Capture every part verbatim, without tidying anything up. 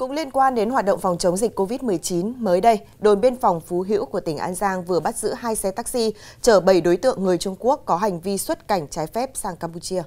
Cũng liên quan đến hoạt động phòng chống dịch Covid mười chín, mới đây, đồn biên phòng Phú Hữu của tỉnh An Giang vừa bắt giữ hai xe taxi chở bảy đối tượng người Trung Quốc có hành vi xuất cảnh trái phép sang Campuchia.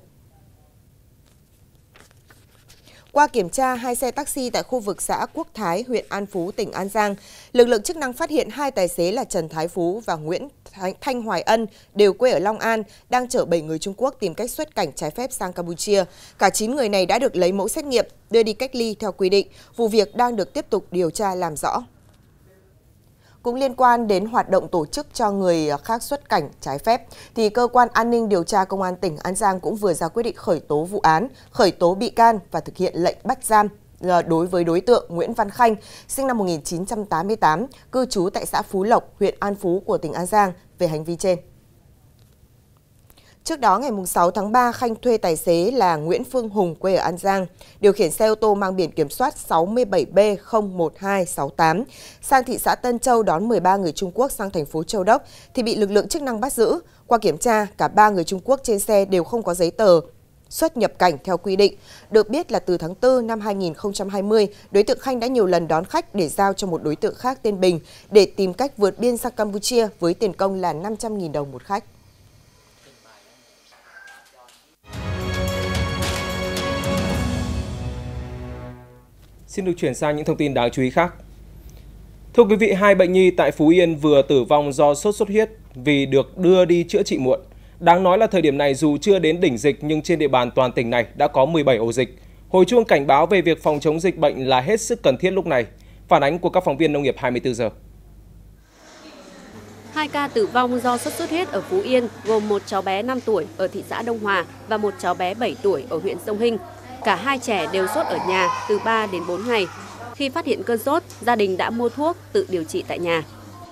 Qua kiểm tra hai xe taxi tại khu vực xã Quốc Thái, huyện An Phú, tỉnh An Giang, lực lượng chức năng phát hiện hai tài xế là Trần Thái Phú và Nguyễn Thanh Hoài Ân đều quê ở Long An, đang chở bảy người Trung Quốc tìm cách xuất cảnh trái phép sang Campuchia. Cả chín người này đã được lấy mẫu xét nghiệm, đưa đi cách ly theo quy định. Vụ việc đang được tiếp tục điều tra làm rõ. Cũng liên quan đến hoạt động tổ chức cho người khác xuất cảnh trái phép, thì Cơ quan An ninh Điều tra Công an tỉnh An Giang cũng vừa ra quyết định khởi tố vụ án, khởi tố bị can và thực hiện lệnh bắt giam đối với đối tượng Nguyễn Văn Khanh, sinh năm một nghìn chín trăm tám mươi tám, cư trú tại xã Phú Lộc, huyện An Phú của tỉnh An Giang về hành vi trên. Trước đó, ngày sáu tháng ba, Khanh thuê tài xế là Nguyễn Phương Hùng, quê ở An Giang, điều khiển xe ô tô mang biển kiểm soát sáu mươi bảy B không một hai sáu tám sang thị xã Tân Châu đón mười ba người Trung Quốc sang thành phố Châu Đốc thì bị lực lượng chức năng bắt giữ. Qua kiểm tra, cả ba người Trung Quốc trên xe đều không có giấy tờ xuất nhập cảnh theo quy định. Được biết là từ tháng tư năm hai nghìn không trăm hai mươi, đối tượng Khanh đã nhiều lần đón khách để giao cho một đối tượng khác tên Bình để tìm cách vượt biên sang Campuchia với tiền công là năm trăm nghìn đồng một khách. Xin được chuyển sang những thông tin đáng chú ý khác. Thưa quý vị, hai bệnh nhi tại Phú Yên vừa tử vong do sốt xuất huyết vì được đưa đi chữa trị muộn. Đáng nói là thời điểm này dù chưa đến đỉnh dịch nhưng trên địa bàn toàn tỉnh này đã có mười bảy ổ dịch. Hồi chuông cảnh báo về việc phòng chống dịch bệnh là hết sức cần thiết lúc này. Phản ánh của các phóng viên Nông nghiệp hai mươi tư giờ. Hai ca tử vong do sốt xuất huyết ở Phú Yên gồm một cháu bé năm tuổi ở thị xã Đông Hòa và một cháu bé bảy tuổi ở huyện Sông Hinh. Cả hai trẻ đều sốt ở nhà từ ba đến bốn ngày. Khi phát hiện cơn sốt, gia đình đã mua thuốc tự điều trị tại nhà.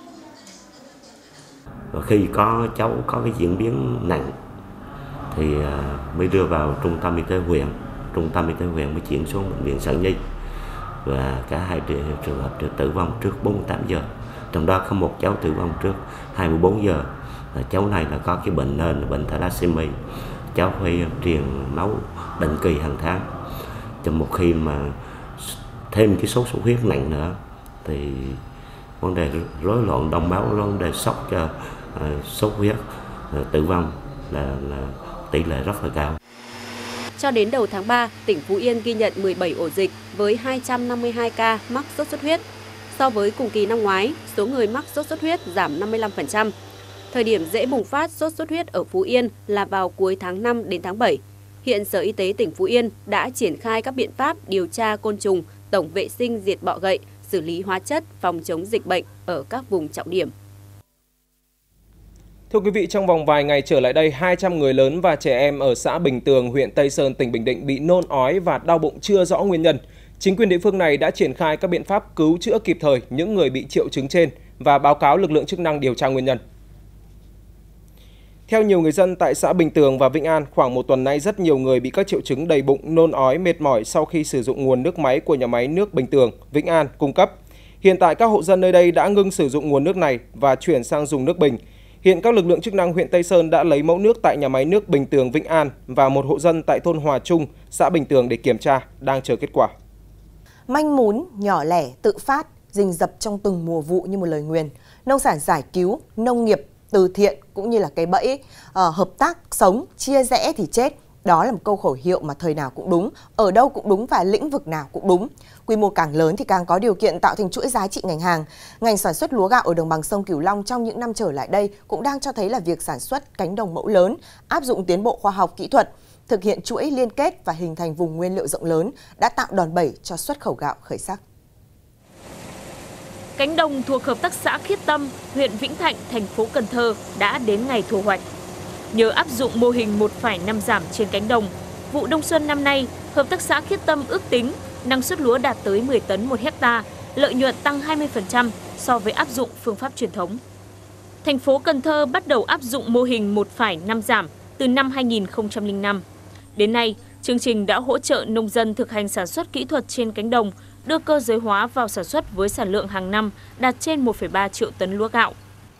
Khi có cháu có cái diễn biến nặng thì mới đưa vào trung tâm y tế huyện. Trung tâm y tế huyện mới chuyển xuống bệnh viện Sản Nhi. Và cả hai trường hợp đều tử vong trước bốn mươi tám giờ. Trong đó có một cháu tử vong trước hai mươi bốn giờ. Cháu này là có cái bệnh nền là bệnh thalassemia. Cháu phải truyền máu định kỳ hàng tháng. Trong một khi mà thêm cái sốt xuất huyết nặng nữa thì vấn đề rối loạn đông máu, vấn đề sốc cho uh, sốt huyết, uh, tử vong là, là tỷ lệ rất là cao. Cho đến đầu tháng ba, tỉnh Phú Yên ghi nhận mười bảy ổ dịch với hai trăm năm mươi hai ca mắc sốt xuất huyết. So với cùng kỳ năm ngoái, số người mắc sốt xuất huyết giảm năm mươi lăm phần trăm. Thời điểm dễ bùng phát sốt xuất huyết ở Phú Yên là vào cuối tháng năm đến tháng bảy. Hiện Sở Y tế tỉnh Phú Yên đã triển khai các biện pháp điều tra côn trùng, tổng vệ sinh diệt bọ gậy, xử lý hóa chất, phòng chống dịch bệnh ở các vùng trọng điểm. Thưa quý vị, trong vòng vài ngày trở lại đây, hai trăm người lớn và trẻ em ở xã Bình Tường, huyện Tây Sơn, tỉnh Bình Định bị nôn ói và đau bụng chưa rõ nguyên nhân. Chính quyền địa phương này đã triển khai các biện pháp cứu chữa kịp thời những người bị triệu chứng trên và báo cáo lực lượng chức năng điều tra nguyên nhân. Theo nhiều người dân tại xã Bình Tường và Vĩnh An, khoảng một tuần nay rất nhiều người bị các triệu chứng đầy bụng, nôn ói, mệt mỏi sau khi sử dụng nguồn nước máy của nhà máy nước Bình Tường, Vĩnh An cung cấp. Hiện tại các hộ dân nơi đây đã ngưng sử dụng nguồn nước này và chuyển sang dùng nước bình. Hiện các lực lượng chức năng huyện Tây Sơn đã lấy mẫu nước tại nhà máy nước Bình Tường, Vĩnh An và một hộ dân tại thôn Hòa Trung, xã Bình Tường để kiểm tra, đang chờ kết quả. Manh mún, nhỏ lẻ, tự phát, rình rập trong từng mùa vụ như một lời nguyền. Nông sản giải cứu, nông nghiệp từ thiện cũng như là cái bẫy uh, hợp tác sống, chia rẽ thì chết. Đó là một câu khẩu hiệu mà thời nào cũng đúng, ở đâu cũng đúng và lĩnh vực nào cũng đúng. Quy mô càng lớn thì càng có điều kiện tạo thành chuỗi giá trị ngành hàng. Ngành sản xuất lúa gạo ở đồng bằng sông Cửu Long trong những năm trở lại đây cũng đang cho thấy là việc sản xuất cánh đồng mẫu lớn, áp dụng tiến bộ khoa học kỹ thuật, thực hiện chuỗi liên kết và hình thành vùng nguyên liệu rộng lớn đã tạo đòn bẩy cho xuất khẩu gạo khởi sắc. Cánh đồng thuộc hợp tác xã Khiết Tâm, huyện Vĩnh Thạnh, thành phố Cần Thơ đã đến ngày thu hoạch. Nhờ áp dụng mô hình một phẩy năm giảm trên cánh đồng, vụ đông xuân năm nay, hợp tác xã Khiết Tâm ước tính năng suất lúa đạt tới mười tấn một hectare, lợi nhuận tăng hai mươi phần trăm so với áp dụng phương pháp truyền thống. Thành phố Cần Thơ bắt đầu áp dụng mô hình một phẩy năm giảm từ năm hai nghìn không trăm lẻ năm. Đến nay, chương trình đã hỗ trợ nông dân thực hành sản xuất kỹ thuật trên cánh đồng, đưa cơ giới hóa vào sản xuất với sản lượng hàng năm đạt trên một phẩy ba triệu tấn lúa gạo.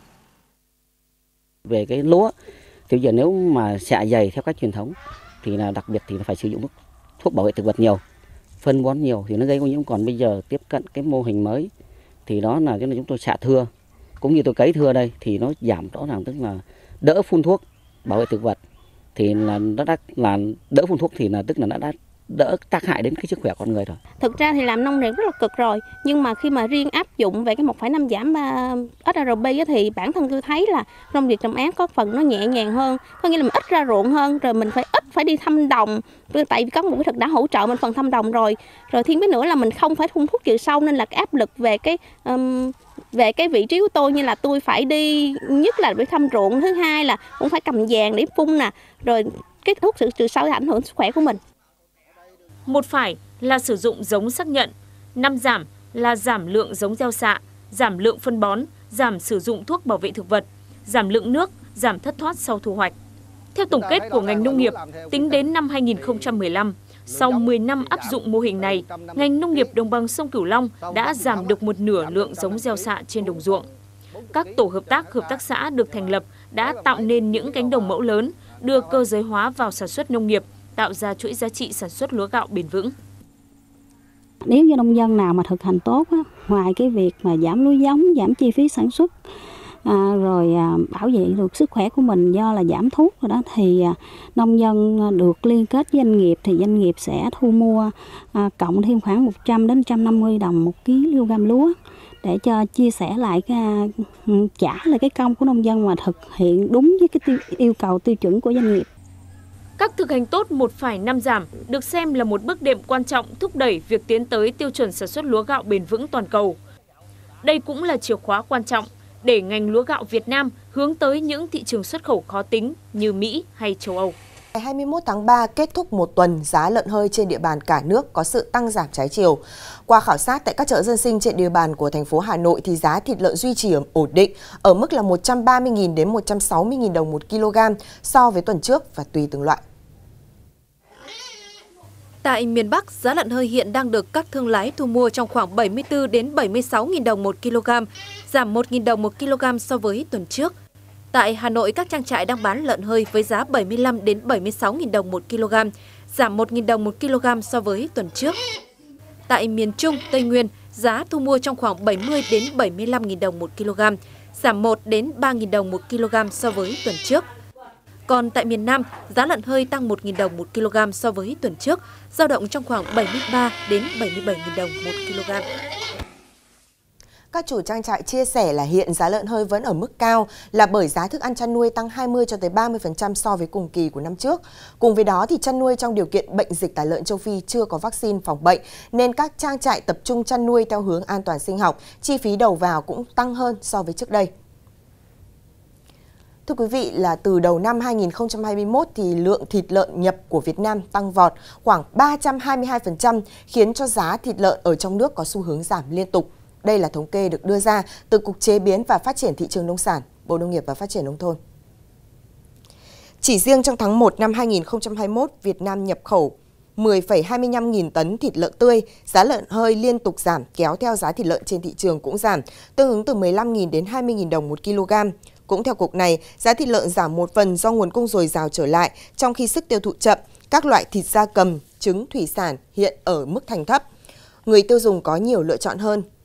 Về cái lúa, thì giờ nếu mà xạ dày theo cách truyền thống thì là đặc biệt thì phải sử dụng thuốc bảo vệ thực vật nhiều. phân bón nhiều thì nó gây ô nhiễm. Còn bây giờ tiếp cận cái mô hình mới thì đó là cái là chúng tôi xạ thưa, cũng như tôi cấy thưa đây thì nó giảm rõ ràng, tức là đỡ phun thuốc bảo vệ thực vật, thì là nó đã là đỡ phun thuốc thì là tức là nó đã đỡ tác hại đến cái sức khỏe con người rồi. Thực ra thì làm nông nghiệp rất là cực rồi, nhưng mà khi mà riêng áp dụng về cái một phẩy năm giảm ét rờ pê thì bản thân tôi thấy là nông nghiệp trồng ác có phần nó nhẹ nhàng hơn, có nghĩa là mình ít ra ruộng hơn, rồi mình phải ít phải đi thăm đồng, tại vì có một cái thực đã hỗ trợ mình phần thăm đồng rồi, rồi thêm cái nữa là mình không phải phun thuốc trừ sâu, nên là cái áp lực về cái um, về cái vị trí của tôi, như là tôi phải đi, nhất là đi thăm ruộng, thứ hai là cũng phải cầm vàng để phun nè, rồi cái thuốc trừ sâu ảnh hưởng sức khỏe của mình. Một phải là sử dụng giống xác nhận, năm giảm là giảm lượng giống gieo xạ, giảm lượng phân bón, giảm sử dụng thuốc bảo vệ thực vật, giảm lượng nước, giảm thất thoát sau thu hoạch. Theo tổng kết của ngành nông nghiệp, tính đến năm hai nghìn không trăm mười lăm, sau mười năm áp dụng mô hình này, ngành nông nghiệp đồng bằng sông Cửu Long đã giảm được một nửa lượng giống gieo xạ trên đồng ruộng. Các tổ hợp tác, hợp tác xã được thành lập đã tạo nên những cánh đồng mẫu lớn, đưa cơ giới hóa vào sản xuất nông nghiệp, tạo ra chuỗi giá trị sản xuất lúa gạo bền vững. Nếu như nông dân nào mà thực hành tốt á, ngoài cái việc mà giảm lúa giống, giảm chi phí sản xuất, à, rồi à, bảo vệ được sức khỏe của mình do là giảm thuốc rồi đó, thì à, nông dân được liên kết với doanh nghiệp thì doanh nghiệp sẽ thu mua à, cộng thêm khoảng một trăm đến một trăm năm mươi đồng một kg lúa, để cho chia sẻ lại cái, trả lại cái công của nông dân mà thực hiện đúng với cái tiêu, yêu cầu tiêu chuẩn của doanh nghiệp. Các thực hành tốt một phải năm giảm được xem là một bước đệm quan trọng thúc đẩy việc tiến tới tiêu chuẩn sản xuất lúa gạo bền vững toàn cầu. Đây cũng là chìa khóa quan trọng để ngành lúa gạo Việt Nam hướng tới những thị trường xuất khẩu khó tính như Mỹ hay châu Âu. Ngày hai mươi mốt tháng ba kết thúc một tuần, giá lợn hơi trên địa bàn cả nước có sự tăng giảm trái chiều. Qua khảo sát tại các chợ dân sinh trên địa bàn của thành phố Hà Nội thì giá thịt lợn duy trì ổn định ở mức là một trăm ba mươi nghìn đến một trăm sáu mươi nghìn đồng một kg so với tuần trước và tùy từng loại. Tại miền Bắc, giá lợn hơi hiện đang được các thương lái thu mua trong khoảng bảy mươi tư đến bảy mươi sáu nghìn đồng một kg, giảm một nghìn đồng một kg so với tuần trước. Tại Hà Nội, các trang trại đang bán lợn hơi với giá bảy mươi lăm đến bảy mươi sáu nghìn đồng một kg, giảm một nghìn đồng một kg so với tuần trước. Tại miền Trung, Tây Nguyên, giá thu mua trong khoảng bảy mươi đến bảy mươi lăm nghìn đồng một kg, giảm một đến ba nghìn đồng một kg so với tuần trước. Còn tại miền Nam, giá lợn hơi tăng một nghìn đồng một kg so với tuần trước, dao động trong khoảng bảy mươi ba đến bảy mươi bảy nghìn đồng một kg. Các chủ trang trại chia sẻ là hiện giá lợn hơi vẫn ở mức cao là bởi giá thức ăn chăn nuôi tăng hai mươi cho tới ba mươi phần trăm so với cùng kỳ của năm trước. Cùng với đó thì chăn nuôi trong điều kiện bệnh dịch tả lợn châu Phi chưa có vaccine phòng bệnh nên các trang trại tập trung chăn nuôi theo hướng an toàn sinh học, chi phí đầu vào cũng tăng hơn so với trước đây. Thưa quý vị, là từ đầu năm hai nghìn không trăm hai mươi mốt thì lượng thịt lợn nhập của Việt Nam tăng vọt khoảng ba trăm hai mươi hai phần trăm, khiến cho giá thịt lợn ở trong nước có xu hướng giảm liên tục. Đây là thống kê được đưa ra từ Cục Chế biến và Phát triển Thị trường Nông sản, Bộ Nông nghiệp và Phát triển Nông thôn. Chỉ riêng trong tháng một năm hai nghìn không trăm hai mươi mốt, Việt Nam nhập khẩu mười phẩy hai mươi lăm nghìn tấn thịt lợn tươi, giá lợn hơi liên tục giảm, kéo theo giá thịt lợn trên thị trường cũng giảm, tương ứng từ mười lăm nghìn đến hai mươi nghìn đồng một kg. Cũng theo Cục này, giá thịt lợn giảm một phần do nguồn cung dồi dào trở lại, trong khi sức tiêu thụ chậm, các loại thịt gia cầm, trứng, thủy sản hiện ở mức thành thấp. Người tiêu dùng có nhiều lựa chọn hơn.